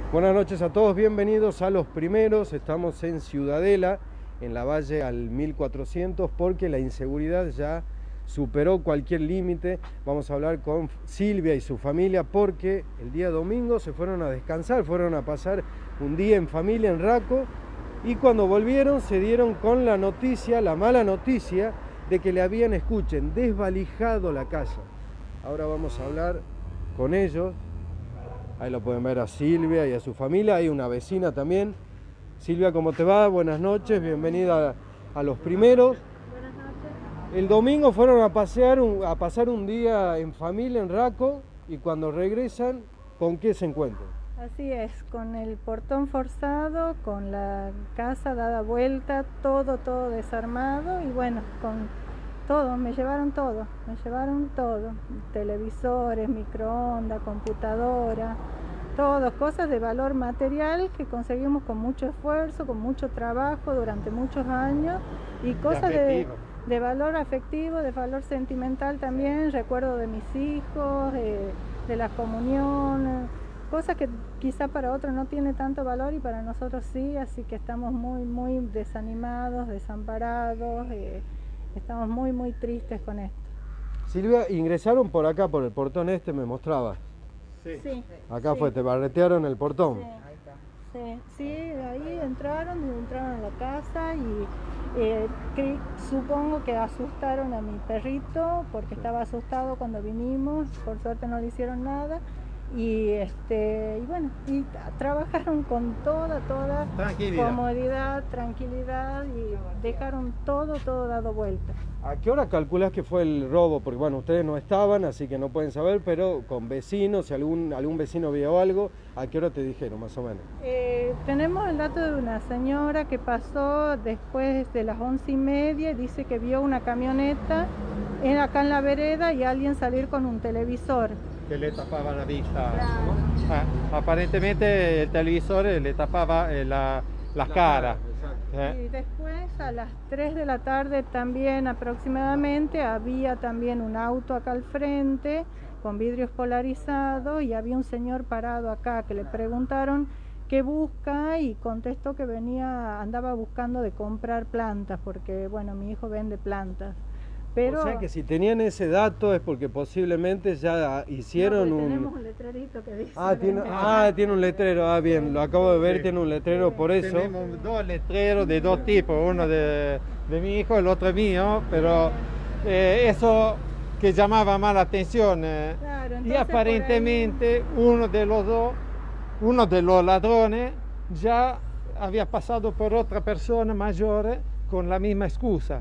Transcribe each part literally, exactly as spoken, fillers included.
Buenas noches a todos, bienvenidos a Los Primeros. Estamos en Ciudadela, en la Valle al mil cuatrocientos, porque la inseguridad ya superó cualquier límite. Vamos a hablar con Silvia y su familia porque el día domingo se fueron a descansar, fueron a pasar un día en familia en Raco, y cuando volvieron se dieron con la noticia, la mala noticia, de que le habían, escuchen, desvalijado la casa. Ahora vamos a hablar con ellos. Ahí lo pueden ver a Silvia y a su familia, hay una vecina también. Silvia, ¿cómo te va? Buenas noches, bienvenida a, a Los Primeros. Buenas noches. El domingo fueron a pasear, un, a pasar un día en familia en Raco, y cuando regresan, ¿con qué se encuentran? Así es, con el portón forzado, con la casa dada vuelta, todo, todo desarmado, y bueno, con todo, me llevaron todo, me llevaron todo, televisores, microondas, computadora, todo, cosas de valor material que conseguimos con mucho esfuerzo, con mucho trabajo durante muchos años, y cosas de, de valor afectivo, de valor sentimental también, recuerdo de mis hijos, de, de las comuniones, cosas que quizá para otros no tiene tanto valor y para nosotros sí, así que estamos muy, muy desanimados, desamparados, eh, estamos muy, muy tristes con esto. Silvia, ingresaron por acá, por el portón este, me mostrabas. Sí. sí acá sí. fue, te barretearon el portón. Sí, sí, sí, ahí entraron, entraron a la casa y eh, que, supongo que asustaron a mi perrito porque estaba asustado cuando vinimos, por suerte no le hicieron nada. Y este y bueno, y trabajaron con toda, toda tranquilidad. comodidad, tranquilidad, y dejaron todo, todo dado vuelta. ¿A qué hora calculas que fue el robo? Porque bueno, ustedes no estaban, así que no pueden saber, pero con vecinos, si algún, algún vecino vio algo, ¿a qué hora te dijeron más o menos? Eh, tenemos el dato de una señora que pasó después de las once y media, y dice que vio una camioneta en, acá en la vereda y alguien salir con un televisor. Que le tapaba la vista. Claro. Ah, aparentemente el televisor le tapaba eh, la, la, la cara. cara ¿eh? Y después a las tres de la tarde también aproximadamente había también un auto acá al frente con vidrios polarizados, y había un señor parado acá que le preguntaron qué busca, y contestó que venía, andaba buscando de comprar plantas porque bueno, mi hijo vende plantas. Pero, o sea que si tenían ese dato es porque posiblemente ya hicieron no, un... tenemos un letrerito que dice... Ah, tiene, ah, tiene un letrero, ah, bien, lo acabo de ver, sí. Tiene un letrero, sí. Por eso... Tenemos dos letreros de dos tipos, uno de, de mi hijo, el otro mío, pero eh, eso que llamaba más la atención. Eh, claro, y aparentemente ahí... uno de los dos, uno de los ladrones, ya había pasado por otra persona mayor con la misma excusa.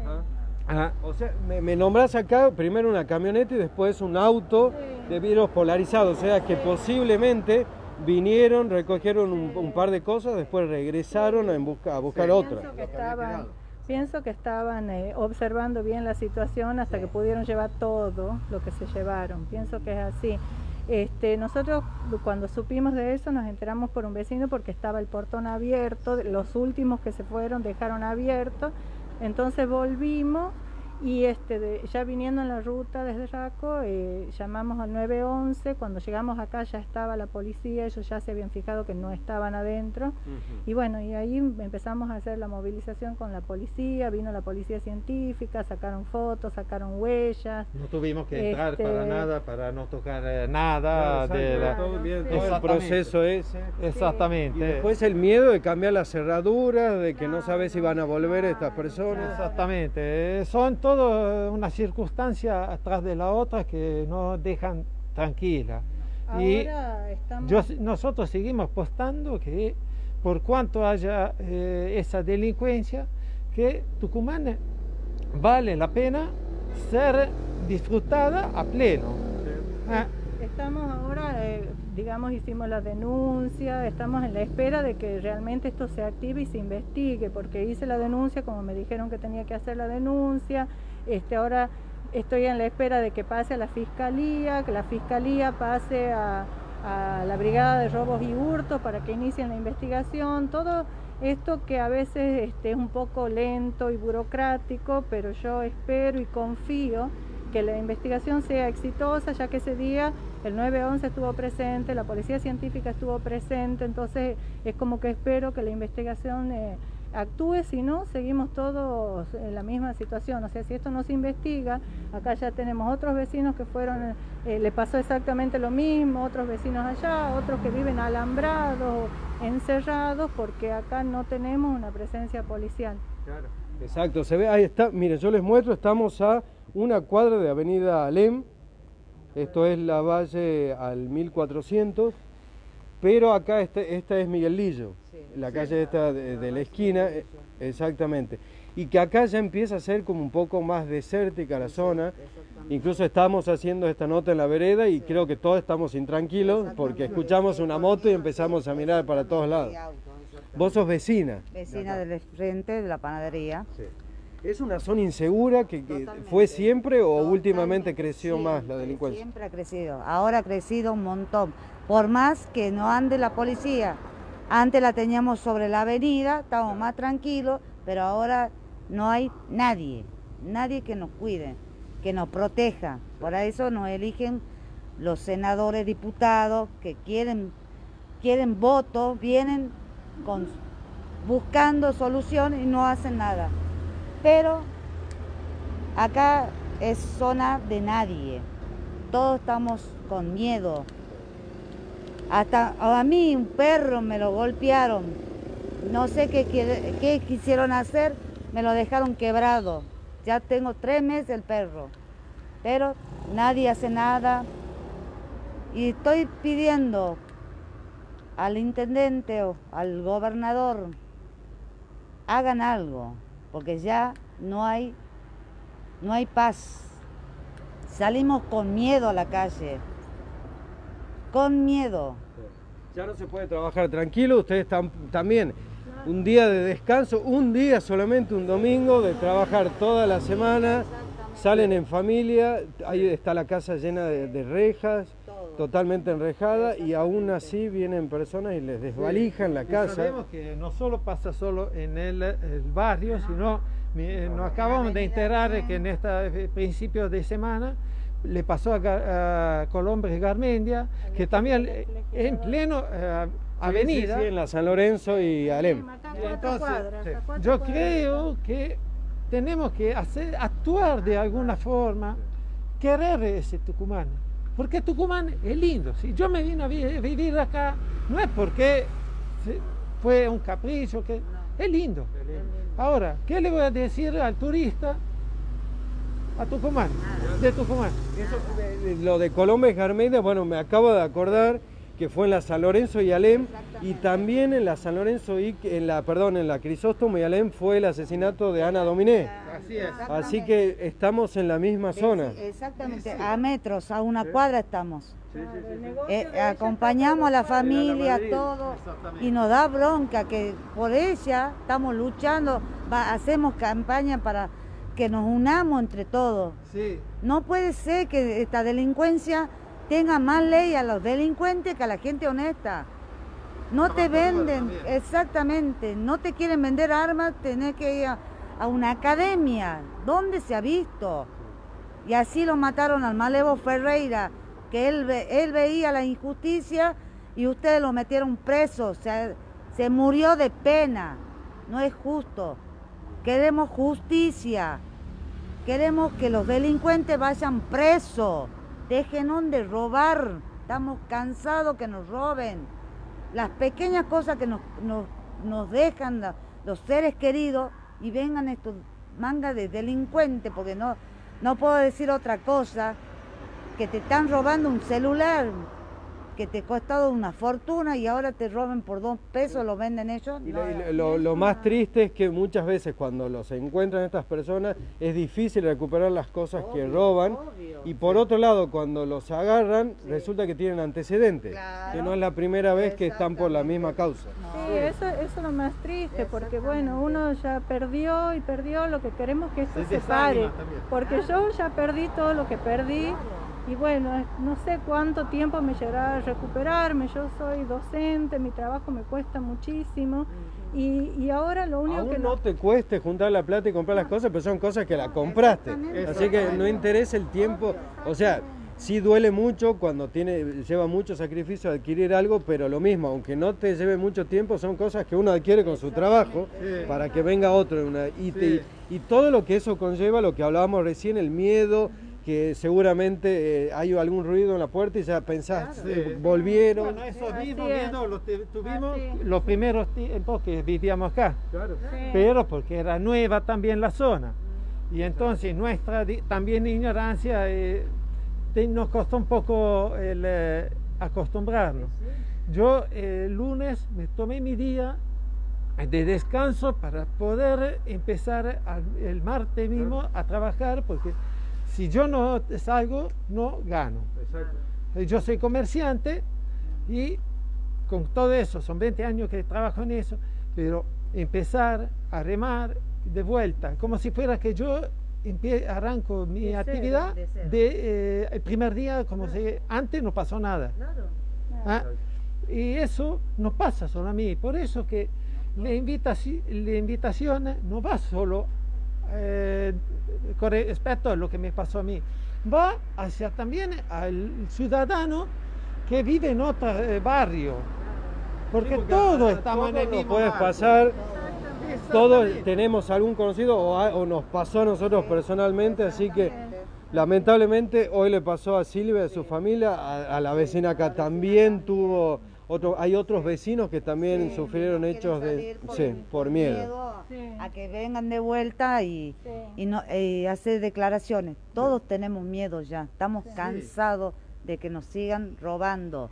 Ah, o sea, me, me nombras acá primero una camioneta y después un auto sí. de vidrios polarizados, o sea que sí. posiblemente vinieron, recogieron un, un par de cosas, después regresaron sí. a, busca, a buscar sí. otra. Pienso que estaban, pienso que estaban eh, observando bien la situación hasta sí. que pudieron llevar todo lo que se llevaron, pienso que es así. Este, nosotros cuando supimos de eso nos enteramos por un vecino porque estaba el portón abierto, los últimos que se fueron dejaron abierto. Entonces volvimos y este, de, ya viniendo en la ruta desde Raco, eh, llamamos al nueve once, cuando llegamos acá ya estaba la policía, ellos ya se habían fijado que no estaban adentro, uh-huh. y bueno, y ahí empezamos a hacer la movilización con la policía, vino la policía científica, sacaron fotos, sacaron huellas. No tuvimos que entrar este... para nada, para no tocar eh, nada. Claro, de la... todo bien, todo el proceso ese. Exactamente. Y después el miedo de cambiar las cerraduras, de que no, no sabes si van a volver estas personas. Exactamente, son todo una circunstancia atrás de la otra que nos dejan tranquila. Ahora y estamos... yo, nosotros seguimos apostando que por cuanto haya eh, esa delincuencia, que Tucumán vale la pena ser disfrutada a pleno. Sí. ¿Eh? Estamos ahora, eh, digamos, hicimos la denuncia, estamos en la espera de que realmente esto se active y se investigue, porque hice la denuncia como me dijeron que tenía que hacer la denuncia. Este, ahora estoy en la espera de que pase a la fiscalía, que la fiscalía pase a, a la brigada de robos y hurtos para que inicien la investigación. Todo esto que a veces este, es un poco lento y burocrático, pero yo espero y confío que la investigación sea exitosa, ya que ese día el nueve once estuvo presente, la policía científica estuvo presente, entonces es como que espero que la investigación eh, actúe, si no, seguimos todos en la misma situación. O sea, si esto no se investiga, acá ya tenemos otros vecinos que fueron, eh, le pasó exactamente lo mismo, otros vecinos allá, otros que viven alambrados, encerrados, porque acá no tenemos una presencia policial. Claro. Exacto, se ve, ahí está, miren, yo les muestro, estamos a una cuadra de Avenida Alem, esto es la Valle al mil cuatrocientos, pero acá este, esta es Miguel Lillo, sí, la calle sí, esta de, de la esquina, exactamente, y que acá ya empieza a ser como un poco más desértica la zona, incluso estamos haciendo esta nota en la vereda y creo que todos estamos intranquilos porque escuchamos una moto y empezamos a mirar para todos lados. Vos sos vecina. Vecina del frente de la panadería. Sí. ¿Es una zona insegura que, que fue siempre o Totalmente. últimamente creció siempre, más la delincuencia? Siempre ha crecido, ahora ha crecido un montón. Por más que no ande la policía, antes la teníamos sobre la avenida, estábamos más tranquilos, pero ahora no hay nadie, nadie que nos cuide, que nos proteja. Por eso nos eligen los senadores, diputados, que quieren, quieren votos, vienen con, buscando soluciones y no hacen nada. Pero acá es zona de nadie, todos estamos con miedo. Hasta a mí un perro me lo golpearon, no sé qué, qué quisieron hacer, me lo dejaron quebrado. Ya tengo tres meses el perro, pero nadie hace nada. Y estoy pidiendo al intendente o al gobernador, hagan algo, porque ya no hay, no hay paz. Salimos con miedo a la calle. Con miedo. Ya no se puede trabajar tranquilo, ustedes están también un día de descanso, un día solamente, un domingo, de trabajar toda la semana, salen en familia, ahí está la casa llena de, de rejas, totalmente enrejada, y aún así vienen personas y les desvalijan la casa. Sabemos que no solo pasa solo en el, el barrio, sino nos acabamos de enterar que en este principio de semana le pasó a, a Colombres Garmendia, que también en pleno uh, avenida. Sí, sí, en la San Lorenzo y Alem. Entonces, sí. yo creo que tenemos que hacer, actuar de alguna forma, querer ese Tucumán, porque Tucumán es lindo. Si yo me vine a vivir acá, no es porque fue un capricho, que es lindo. Ahora, ¿qué le voy a decir al turista? A Tucumán, de Tucumán. Eso, lo de Colombres Garmendia, bueno, me acabo de acordar que fue en la San Lorenzo y Alem, y también en la San Lorenzo y en la, perdón, en la Crisóstomo y Alem fue el asesinato de Ana Dominé. Así es. Así que estamos en la misma zona. Exactamente, a metros, a una cuadra estamos. Sí, sí, sí, sí. Eh, acompañamos a la familia, todo, y nos da bronca que por ella estamos luchando, va, hacemos campaña para que nos unamos entre todos. Sí. No puede ser que esta delincuencia tenga más ley a los delincuentes que a la gente honesta. No te venden, exactamente, no te quieren vender armas, tenés que ir a, a una academia. ¿Dónde se ha visto? Y así lo mataron al Malevo Ferreira, que él, él veía la injusticia y ustedes lo metieron preso, se, se murió de pena. No es justo. Queremos justicia, queremos que los delincuentes vayan presos, dejen de robar, estamos cansados que nos roben. Las pequeñas cosas que nos, nos, nos dejan la, los seres queridos y vengan estos mangas de delincuentes, porque no, no puedo decir otra cosa, que te están robando un celular que te ha costado una fortuna y ahora te roben por dos pesos, lo venden ellos. Y lo, y lo, lo más triste es que muchas veces cuando los encuentran estas personas es difícil recuperar las cosas obvio, que roban, obvio. Y por otro lado cuando los agarran sí. resulta que tienen antecedentes, claro. que no es la primera vez que están por la misma causa. Sí, eso, eso es lo más triste, porque bueno, uno ya perdió y perdió, lo que queremos que esto se, se pare, porque yo ya perdí todo lo que perdí. Y bueno, no sé cuánto tiempo me llegará a recuperarme, yo soy docente, mi trabajo me cuesta muchísimo y, y ahora lo único Aún que... no, no te cueste juntar la plata y comprar las cosas, pero son cosas que la compraste, así que no interesa el tiempo, o sea, Sí duele mucho cuando tiene, lleva mucho sacrificio adquirir algo, pero lo mismo, aunque no te lleve mucho tiempo, son cosas que uno adquiere con su trabajo sí. para que venga otro. Una, y, sí. te, y todo lo que eso conlleva, lo que hablábamos recién, el miedo, que seguramente eh, hay algún ruido en la puerta y ya pensás, claro, eh, volvieron. Bueno, eso mismo miedo lo tuvimos los primeros tiempos que vivíamos acá, claro. sí. pero porque era nueva también la zona. Y entonces nuestra también ignorancia eh, te, nos costó un poco el, eh, acostumbrarnos. Yo el lunes me tomé mi día de descanso para poder empezar al, el martes mismo a trabajar, porque si yo no salgo, no gano. Exacto. Yo soy comerciante y con todo eso, son veinte años que trabajo en eso, pero empezar a remar de vuelta, como si fuera que yo arranco mi de actividad ser, de, de eh, el primer día, como si antes no pasó nada. Claro. ¿Ah? Y eso no pasa solo a mí, por eso que la invitación, la invitación no va solo eh, con respecto a lo que me pasó a mí, va hacia también al ciudadano que vive en otro eh, barrio, porque, sí, porque todos estamos en el mismo puedes barrio. pasar. Todos tenemos algún conocido o, a, o nos pasó a nosotros personalmente, así que lamentablemente hoy le pasó a Silvia, a su familia, a, a la vecina acá también tuvo, otro, hay otros vecinos que también sí, sufrieron hechos de, por, sí, por miedo. miedo sí. A que vengan de vuelta y, sí. y, no, y hacer declaraciones. Todos sí. tenemos miedo ya, estamos sí. cansados de que nos sigan robando.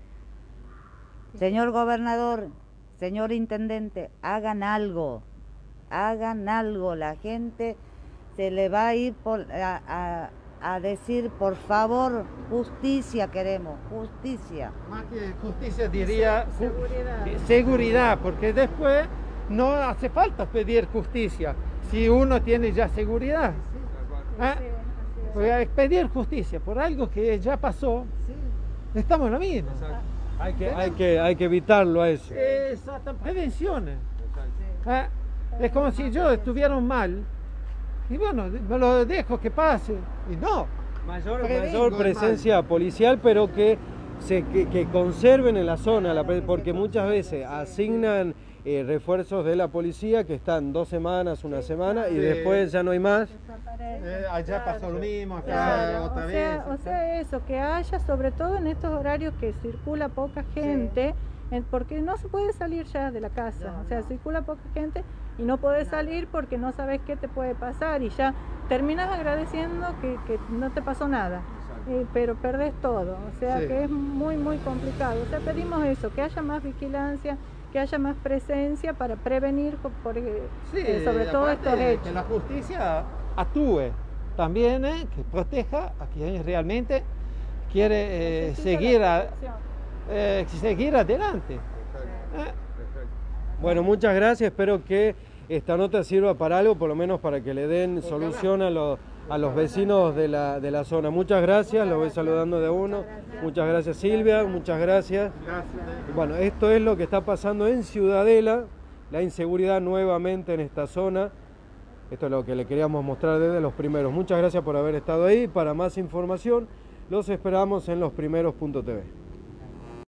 Sí. Señor gobernador, señor intendente, hagan algo. Hagan algo, la gente se le va a ir por, a, a, a decir, por favor, justicia queremos, justicia. Más que justicia diría seguridad. seguridad, porque después no hace falta pedir justicia, si uno tiene ya seguridad. ¿Eh? Pues pedir justicia por algo que ya pasó, estamos en lo mismo. Hay que, hay, que, hay que evitarlo a eso. Exacto, prevenciones. ¿Eh? Es como si yo estuviera mal y bueno, me lo dejo que pase y no. Mayor, mayor presencia policial, pero que, se, que, que conserven en la zona, la, porque muchas veces asignan eh, refuerzos de la policía que están dos semanas, una semana y sí. después ya no hay más. Eh, allá pasó lo mismo, acá claro, otra o vez. Sea, o sea, eso, que haya, sobre todo en estos horarios que circula poca gente, sí. porque no se puede salir ya de la casa, no, o sea, no. circula poca gente y no podés salir porque no sabes qué te puede pasar y ya terminas agradeciendo que, que no te pasó nada, eh, pero perdés todo, o sea sí. que es muy muy complicado. O sea, pedimos eso, que haya más vigilancia, que haya más presencia para prevenir por, sí, eh, sobre todo estos hechos. Que la justicia actúe también, eh, que proteja a quien realmente quiere eh, seguir, a, eh, seguir adelante. Eh. Bueno, muchas gracias, espero que esta nota sirva para algo, por lo menos para que le den solución a los, a los vecinos de la, de la zona. Muchas gracias, los voy saludando de uno. Muchas gracias Silvia, muchas gracias. Bueno, esto es lo que está pasando en Ciudadela, la inseguridad nuevamente en esta zona. Esto es lo que le queríamos mostrar desde los primeros. Muchas gracias por haber estado ahí. Para más información, los esperamos en losprimeros punto t v.